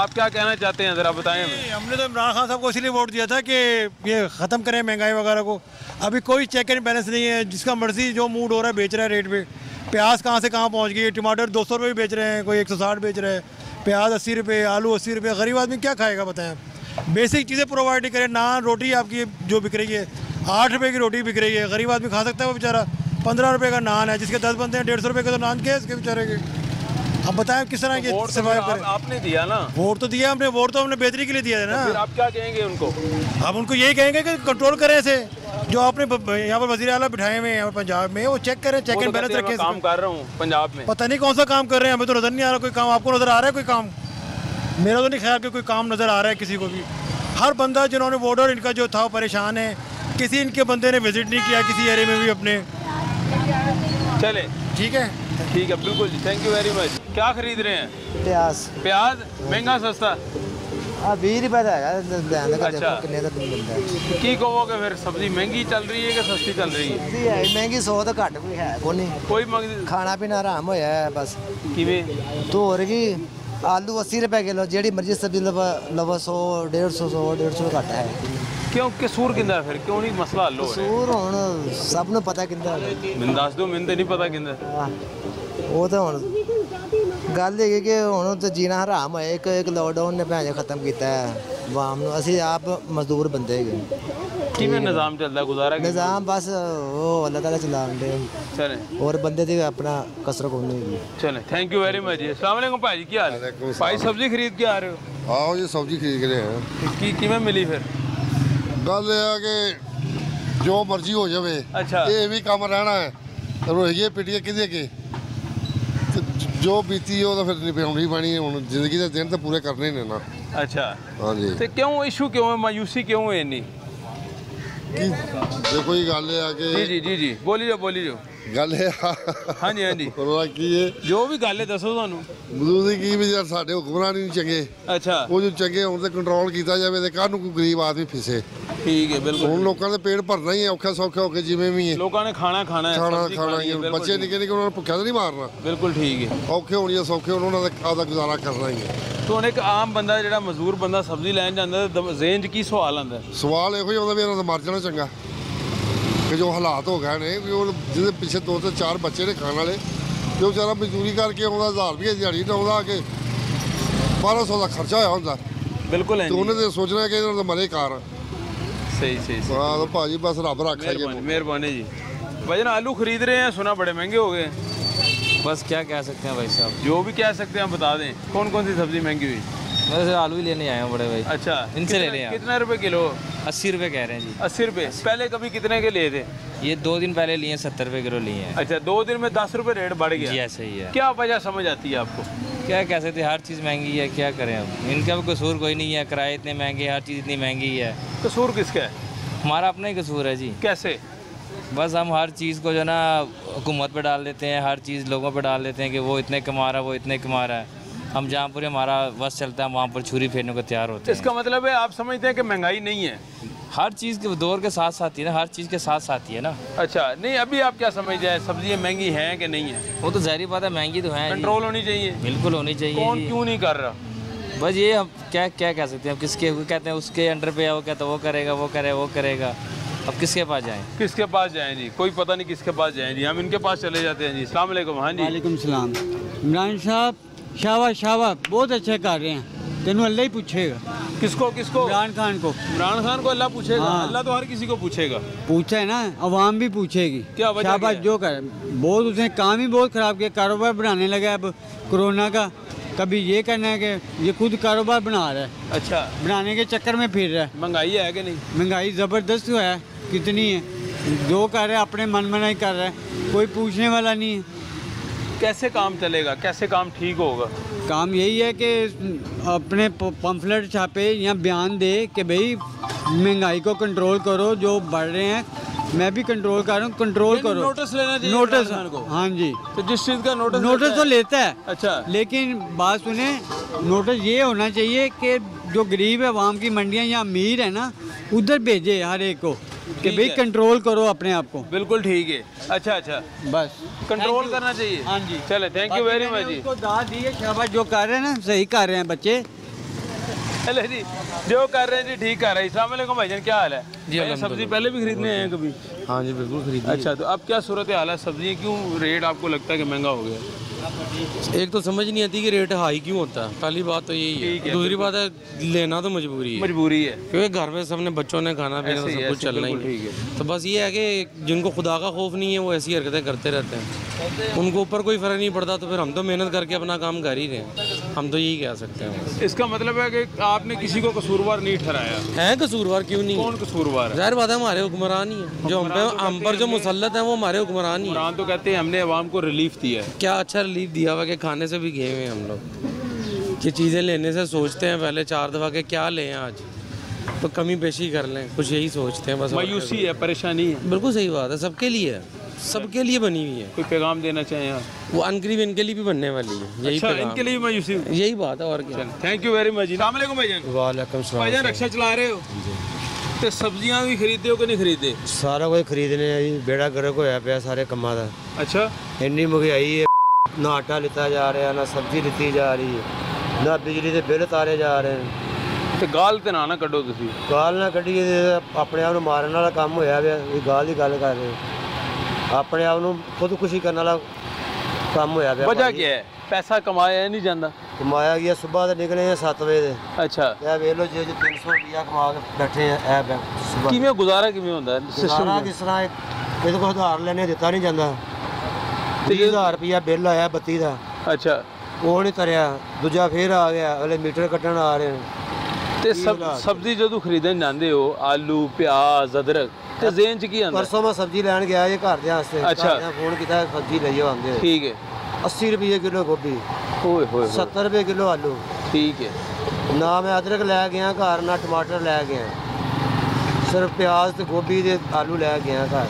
आप क्या कहना चाहते हैं, ज़रा बताएं हमें। हमने तो इमरान खान साहब को इसीलिए वोट दिया था कि ये ख़त्म करें महंगाई वगैरह को। अभी कोई चेक एंड बैलेंस नहीं है, जिसका मर्जी जो मूड हो रहा है बेच रहा है रेट पे। प्याज कहाँ से कहाँ पहुँच गई, टमाटर 200 रुपये बेच रहे हैं, कोई 160 बेच रहा है, प्याज 80 रुपये, आलू 80 रुपये। गरीब आदमी क्या खाएगा बताएं। बेसिक चीज़ें प्रोवाइड नहीं करें। नान रोटी आपकी जो बिक रही है 8 रुपये की रोटी बिक रही है, गरीब आदमी खा सकता है वो बेचारा। 15 रुपये का नान है, जिसके 10 बनते हैं 150 रुपये का तो नान क्या है इसके बेचारे के। अब बताएं किस तरह तो के सर्वाइव करें। आपने दिया ना वोट तो दिया हमने, वोट तो हमने बेहतरी के लिए दिया है ना। फिर आप क्या कहेंगे उनको? हम उनको यही कहेंगे कि कंट्रोल करें इसे। जो आपने यहाँ पर वज़ीर आला बिठाए हुए हैं पंजाब में, वो चेक करें, चेक एंड बैलेंस रखें। काम कर रहा हूँ पंजाब में, पता नहीं कौन सा काम कर रहे हैं, हमें तो नज़र नहीं आ रहा कोई काम। आपको नज़र आ रहा है कोई काम? मेरा तो नहीं ख्याल कि कोई काम नज़र आ रहा है किसी को भी। हर बंदा जिन्होंने वोटर इनका जो था परेशान है, किसी इनके बंदे ने विजिट नहीं किया किसी एरिया में भी अपने। चले ठीक है, ठीक है, बिल्कुल जी, थैंक यू वेरी मच। क्या खरीद रहे हैं? प्याज। प्याज महंगा सस्ता? 20 रुपए का है। अच्छा, की कहोगे फिर सब्जी महंगी चल रही है कि सस्ती चल रही है? महंगी 100 तो घट कोई है कोई खाना पीना आराम होया है बस। किवें तो हो रही आलू 80 रुपए किलो, जेड़ी मर्जी सब्जी लवा 100 150 घट है। क्यों कसूर किंदा फिर क्यों नहीं मसला हल हो रहा? कसूर हुण सब नूं पता किंदा। मैनूं दस दो, मैनूं तो नहीं पता किंदा। वो तो हुण गल है कि हुण तो जीना हराम होया। एक लॉकडाउन ने भैन खत्म किया है वाम नूं। असीं आप मजदूर बंदे है। किवें निज़ाम चलदा गुजारा? निज़ाम बस वो अल्लाह ताला चलान दे। चले और बंदे दी अपना कसर कोई नहीं। चले, थैंक यू वेरी मच जी। अस्सलाम वालेकुम भाई जी, क्या हाल है? भाई सब्जी खरीद के आ रहे हो? आओ जी सब्जी खरीद के हैं। किवें मिली फिर? गल है कि जो मर्जी हो जाए, अच्छा, ये भी काम रहना है। रोहिए पिटिए किदे के जो बीती हो तो फिर निभानी पैनी है। हुण जिंदगी के दिन तो पूरे करने ही ना। अच्छा, हाँ जी। तो क्यों इशू क्यों है, मायूसी क्यों है इन्नी? देखो ही गल है कि जी जी जी जी बोली जो गल है। हाँ जी हाँ जी, की है जो भी गल है दसो सानू। मजदूरी की भी यार साडे हुक्मरान नहीं चंगे। अच्छा, वो जो चंगे होण ते कंट्रोल किया जाए ते काहनूं कोई गरीब आदमी फिसे। ठीक है, बिल्कुल। हुण लोकां दे पेट भरना ही है औखे सौखे होके जिवें भी है। लोकां ने खाना है, खाना ही है। बच्चे निक्के निक्के उन्होंने भुक्खा तो नहीं मारना। बिल्कुल ठीक है, औखे होनी सौखे उन्होंने आपदा गुजारा करना ही है। तो हुण एक आम बंदा जिहड़ा मजदूर बंदा सब्जी लैन जांदा ते ज़हन च की सवाल आंदा? सवाल इहो ही आउंदा भी इन्हां दा मर जाना चंगा कि जो हालात हो गए ने भी वो जिहदे पिछे 2 से 4 बच्चे ने खाने वाले, जो बेचारा मजदूरी करके आउंदा 1000 रुपये दिहाड़ी लाउंदा कि 1200 का खर्चा होया हुंदा। बिल्कुल है, तो उन्हें तो सोचना कि इन्हां दा मरे कार। सही। हाँ तो भाजी बस रब रखा जी। मेहरबानी जी। भाईजान आलू खरीद रहे हैं, सुना बड़े महंगे हो गए। बस क्या कह सकते हैं भाई साहब, जो भी कह सकते हैं बता दें। कौन कौन सी सब्जी महंगी हुई? वैसे आलू ही लेने आए हैं बड़े भाई। अच्छा, इनसे ले रहे हैं। कितने रुपए किलो? 80 रुपये कह रहे हैं जी। 80 रुपये। पहले कभी कितने के लिए थे? ये 2 दिन पहले लिए 70 रुपये किलो लिए हैं। अच्छा, 2 दिन में 10 रुपये रेट बढ़ गया? जी ऐसे ही है। क्या वजह समझ आती है आपको? क्या कह सकते हैं, हर चीज़ महंगी है, क्या करें अब। इनका भी कसूर कोई नहीं है, किराए इतने महंगे, हर चीज़ इतनी महंगी है। कसूर किसका है? हमारा अपना ही कसूर है जी। कैसे? बस हम हर चीज़ को जो ना हुकूमत पे डाल देते हैं, हर चीज़ लोगों पे डाल देते हैं कि वो इतने कमा रहा है, वो इतने कमा रहा है। हम जहाँ पर हमारा बस चलता है वहाँ पर छुरी फेरने को तैयार होते हैं। इसका मतलब है आप समझते हैं कि महंगाई नहीं है? हर चीज़ के दौर के साथ साथ ही है ना, हर चीज़ के साथ साथ ही है ना। अच्छा, नहीं अभी आप क्या समझते हैं, सब्जियाँ महंगी हैं कि नहीं है? वो तो ज़ाहिर बात है, महंगी तो है। कंट्रोल होनी चाहिए। बिल्कुल होनी चाहिए। कौन क्यों नहीं कर रहा? बस ये हम क्या कह सकते हैं। अब किसके कहते हैं उसके अंडर पे है, वो कहता है वो करेगा वो करेगा। अब किसके पास जाएं? किसके पास जाएं जी? कोई पता नहीं किसके पास जाएं जी। हम इनके पास चले जाते हैं जी। अस्सलाम वालेकुम। हाँ जी, वालेकुम सलाम। इमरान साहब शाबाश बहुत अच्छे कर रहे हैं। तेनू अल्लाह ही पूछेगा। किसको? इमरान खान को। इमरान खान को अल्लाह पूछेगा? हाँ। अल्लाह तो हर किसी को पूछेगा। पूछा है ना, अवाम भी पूछेगी। क्या वजह शाबाश जो कर, बहुत उसने काम ही बहुत ख़राब किया। कारोबार बनाने लगा अब कोरोना का। कभी ये कहना है कि ये खुद कारोबार बना रहा है। अच्छा, बनाने के चक्कर में फिर रहा है। महंगाई है कि नहीं? महंगाई ज़बरदस्त है। कितनी है? जो कर रहा है अपने मन मना ही कर रहा है, कोई पूछने वाला नहीं है। कैसे काम चलेगा, कैसे काम ठीक होगा? काम यही है कि अपने पम्फलेट छापे या बयान दे कि भाई महंगाई को कंट्रोल करो, जो बढ़ रहे हैं मैं भी कंट्रोल कर रहा हूँ, कंट्रोल करो। नोटिस लेना चाहिए नोटिस को। हाँ जी, तो जिस चीज़ का नोटिस तो लेता है। अच्छा, लेकिन बात सुने, नोटिस ये होना चाहिए कि जो गरीब है, आवाम की मंडियाँ या अमीर है ना, उधर भेजे हर एक को कि भाई कंट्रोल करो अपने आप को। बिल्कुल ठीक है। अच्छा, बस कंट्रोल करना चाहिए। हाँ जी, चले, थैंक यू वेरी मच जी। उसको दाद दी है, शाबाश जो कर रहे हैं ना, सही कर रहे हैं बच्चे। चले जी, जो कर रहे हैं जी ठीक कर रहे हैं। अस्सलाम वालेकुम भाईजान, क्या हाल है जी? भाई, सब्जी पहले भी खरीदने आए हैं कभी? हाँ जी बिल्कुल खरीदी। अच्छा, तो अब क्या सूरत हाल है सब्जी, क्यों रेट आपको लगता है कि महंगा हो गया? एक तो समझ नहीं आती कि रेट हाई क्यों होता है, पहली बात तो यही है। दूसरी बात है लेना तो मजबूरी है, मजबूरी है, क्योंकि घर में सबने बच्चों ने खाना पीना तो सब कुछ चलना ही है। तो बस ये है कि जिनको खुदा का खौफ नहीं है वो ऐसी हरकतें करते रहते हैं, उनको ऊपर कोई फ़र्क नहीं पड़ता। तो फिर हम तो मेहनत करके अपना काम कर ही रहे हैं, हम तो यही कह सकते हैं। इसका मतलब है कि आपने किसी को कसूरवार नहीं ठहराया? है कसूरवार क्यों नहीं? कौन कसूरवार है? जाहिर बात है हमारे हुक्मरान ही है, जो हम पर जो मुसल्लत है वो हमारे हुक्मरान ही है। हुक्मरान तो कहते हैं हमने अवाम को रिलीफ दिया है। क्या अच्छा रिलीफ दिया हुआ कि खाने से भी गए हुए हैं हम लोग, कि चीज़ें लेने से सोचते हैं पहले 4 दफ़ा के क्या लें आज, तो कमी पेशी कर लें, कुछ यही सोचते हैं बस। मायूसी है, परेशानी है। बिल्कुल सही बात है, सबके लिए है, सबके लिए बनी हुई है। कोई पैगाम देना चाहें आप? वो अनकरीब इनके लिए भी बनने वाली है, यही अच्छा, पैगाम। इनके लिए भी मायूसी, यही बात है और क्या। Thank you very much. अस्सलाम वालेकुम भाईजान। वालेकुम सलाम। भाईजान रक्षा चला रहे हो तो सब्जियां भी खरीदते हो कि नहीं खरीदते? सारा कुछ खरीदने जी, बेड़ा गर्क होया पिया सारे कम्मां दा। अच्छा, ਇੰਨੀ ਮਹਿੰਗਾਈ ਹੈ, ਨਾ ਆਟਾ ਲਿੱਤਾ ਜਾ ਰਿਹਾ, ਨਾ ਸਬਜ਼ੀ ਲਿੱਤੀ ਜਾ ਰਹੀ ਹੈ, ਨਾ ਬਿਜਲੀ ਦੇ ਬਿੱਲ ਤਾਰੇ ਜਾ ਰਹੇ ਨੇ। ਤੇ ਗਾਲ ਤੇ ਨਾ ਕੱਢੋ ਤੁਸੀਂ। ਗਾਲ ਨਾ ਕੱਢੀਏ ਤੇ ਆਪਣੇ ਆਪ ਨੂੰ ਮਾਰਨ ਵਾਲਾ ਕੰਮ ਹੋਇਆ ਪਿਆ, ਇਹ ਗਾਲ ਦੀ ਗੱਲ ਕਰ ਰਹੇ ਆਪਣੇ ਆਪ ਨੂੰ ਖੁਦਕੁਸ਼ੀ ਕਰਨ ਵਾਲਾ ਕੰਮ ਹੋਇਆ ਪਿਆ। ਵਜ੍ਹਾ ਕੀ ਹੈ? ਪੈਸਾ ਕਮਾਇਆ ਨਹੀਂ ਜਾਂਦਾ। ਕਮਾਇਆ ਗਿਆ ਸਵੇਰ ਦੇ ਨਿਕਲੇ ਆ 7 ਵਜੇ ਦੇ, ਅੱਛਾ, ਇਹ ਵੇਖ ਲਓ ਜੇ 300 ਰੁਪਇਆ ਕਮਾ ਕੇ ਬੈਠੇ ਆ ਇਹ ਸਵੇਰ। ਕਿਵੇਂ ਗੁਜ਼ਾਰਾ ਕਿਵੇਂ ਹੁੰਦਾ ਸਾਰਾ ਕਿਸ ਤਰ੍ਹਾਂ ਇਹਦੇ ਕੋਲ ਉਧਾਰ ਲੈਣੇ ਦਿੱਤਾ ਨਹੀਂ ਜਾਂਦਾ। 30,000 ਰੁਪਇਆ ਬਿੱਲ ਆਇਆ ਬੱਤੀ ਦਾ, ਅੱਛਾ, ਉਹ ਨਹੀਂ ਤਰਿਆ, ਦੂਜਾ ਫੇਰ ਆ ਗਿਆ, ਅਗਲੇ ਮੀਟਰ ਕੱਟਣ ਆ ਰਹੇ ਨੇ। ਤੇ ਸਬਜ਼ੀ ਜਦੋਂ ਖਰੀਦਣ ਜਾਂਦੇ ਹੋ, ਆਲੂ ਪਿਆਜ਼ ਅਦਰਕ, ਤੇ ਜ਼ੇਨ ਚ ਕੀ ਆਂਦਾ? ਪਰਸੋਂ ਮੈਂ ਸਬਜ਼ੀ ਲੈਣ ਗਿਆ ਇਹ ਘਰ ਦੇ ਵਾਸਤੇ, ਘਰਦਿਆਂ ਫੋਨ ਕੀਤਾ ਸਬਜ਼ੀ ਲਈ ਆਉਂਦੇ ਹੋਏ। ਠੀਕ ਹੈ। 80 ਰੁਪਏ ਕਿਲੋ ਗੋਭੀ, ਓਏ ਹੋਏ, 70 ਰੁਪਏ ਕਿਲੋ ਆਲੂ। ਠੀਕ ਹੈ। ਨਾ ਮੈਂ ਅਦਰਕ ਲੈ ਗਿਆ ਘਰ, ਨਾ ਟਮਾਟਰ ਲੈ ਗਿਆ, ਸਿਰਫ ਪਿਆਜ਼ ਤੇ ਗੋਭੀ ਤੇ ਆਲੂ ਲੈ ਗਿਆ ਘਰ।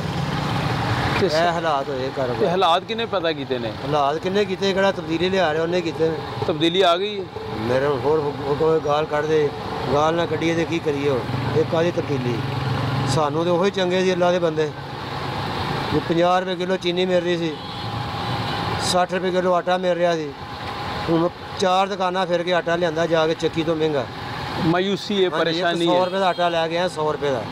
ਤੇ ਇਹ ਹਾਲਾਤ ਹੋਏ ਘਰ ਤੇ ਹਾਲਾਤ ਕਿਨੇ ਪਤਾ ਕੀਤੇ ਨੇ? ਹਾਲਾਤ ਕਿੰਨੇ ਕੀਤੇ, ਕਿਹੜਾ ਤਬਦੀਲੀ ਲਿਆ ਰਿਹਾ ਉਹਨੇ ਕੀਤੇ। ਤਬਦੀਲੀ ਆ ਗਈ ਹੈ। ਮੇਰੇ ਹੋਰ ਕੋਈ ਗਾਲ ਕੱਢ ਦੇ, ਗਾਲ ਨਾ ਕੱਢੀਏ ਤੇ ਕੀ ਕਰੀਏ ਹੁਣ? ਇਹ ਕਾਹਦੀ ਤਬਦੀਲੀ? ਸਾਨੂੰ ਤੇ ਉਹੀ ਚੰਗੇ ਸੀ ਅੱਲਾ ਦੇ ਬੰਦੇ। 50 ਰੁਪਏ ਕਿਲੋ ਚੀਨੀ ਮਿਲ ਰਹੀ ਸੀ, 60 ਰੁਪਏ ਕਿਲੋ ਆਟਾ ਮਿਲ ਰਿਹਾ ਸੀ। ਹੁਣ 4 ਦੁਕਾਨਾਂ ਫਿਰ ਕੇ ਆਟਾ ਲਿਆਂਦਾ ਜਾ ਕੇ ਚੱਕੀ ਤੋਂ ਮਹਿੰਗਾ। ਮਾਯੂਸੀ ਹੈ, ਪਰੇਸ਼ਾਨੀ 100 ਹੈ। ਰੁਪਏ ਦਾ ਆਟਾ ਲੈ ਕੇ ਆਇਆ, 100 ਰੁਪਏ ਦਾ।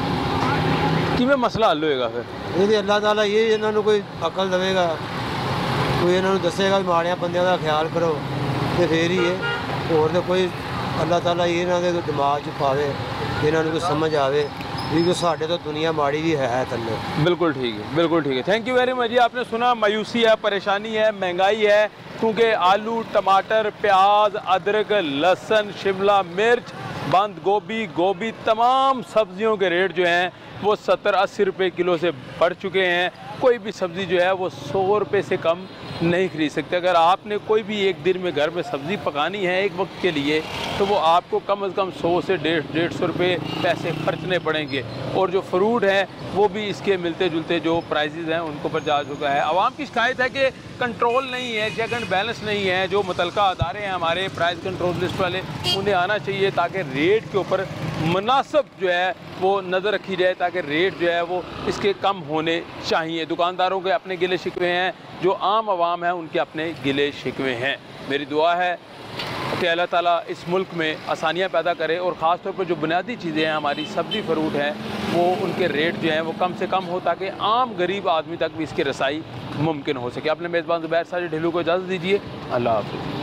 ਕਿਵੇਂ ਮਸਲਾ ਹੱਲ ਹੋਏਗਾ ਫਿਰ? ਇਹਦੇ ਅੱਲਾ ਤਾਲਾ ਇਹ ਇਹਨਾਂ ਨੂੰ ਕੋਈ ਅਕਲ ਦੇਵੇਗਾ, ਕੋਈ ਇਹਨਾਂ ਨੂੰ ਦੱਸੇਗਾ ਵੀ ਮਾੜਿਆਂ ਬੰਦਿਆਂ ਦਾ ਖਿਆਲ ਕਰੋ, ਤੇ ਫੇਰ ਹੀ ਹੈ। ਹੋਰ ਤਾਂ ਕੋਈ ਅੱਲਾ ਤਾਲਾ ਇਹਨਾਂ ਦੇ ਦਿਮਾਗ 'ਚ ਪਾਵੇ, ਇਹਨਾਂ ਨੂੰ ਕੋਈ ਸਮਝ ਆਵੇ कि साढ़े तो दुनिया माड़ी भी है थल्ले। बिल्कुल ठीक है, बिल्कुल ठीक है। थैंक यू वेरी मच जी। आपने सुना मायूसी है, परेशानी है, महंगाई है, क्योंकि आलू, टमाटर, प्याज, अदरक, लहसुन, शिमला मिर्च, बंद गोभी, तमाम सब्जियों के रेट जो हैं वो 70-80 रुपये किलो से बढ़ चुके हैं। कोई भी सब्ज़ी जो है वो 100 रुपये से कम नहीं खरीद सकते। अगर आपने कोई भी एक दिन में घर में सब्ज़ी पकानी है एक वक्त के लिए, तो वो आपको कम से कम 100 से 150 रुपये पैसे खर्चने पड़ेंगे। और जो फ्रूट है वो भी इसके मिलते जुलते जो प्राइसेस हैं उनको पर जा चुका है। आवाम की शिकायत है कि कंट्रोल नहीं है, चेक एंड बैलेंस नहीं है। जो मुतलका अदारे हैं हमारे प्राइस कंट्रोल लिस्ट वाले, उन्हें आना चाहिए ताकि रेट के ऊपर मुनासिब जो है वो नज़र रखी जाए, ताकि रेट जो है वो इसके कम होने चाहिए। दुकानदारों के अपने गिले शिकवे हैं, जो आम आवाम है उनके अपने गिले शिकवे हैं। मेरी दुआ है कि अल्लाह ताला इस मुल्क में आसानियाँ पैदा करे, और ख़ास तौर पर जो बुनियादी चीज़ें हैं हमारी सब्ज़ी फ्रूट हैं वो उनके रेट जो हैं वो कम से कम हो, ताकि आम गरीब आदमी तक भी इसकी रसाई मुमकिन हो सके। अपने मेज़बान ज़ुबैर साजिद ढिल्लू को इजाज़त दीजिए। अल्लाह हाफ़िज़।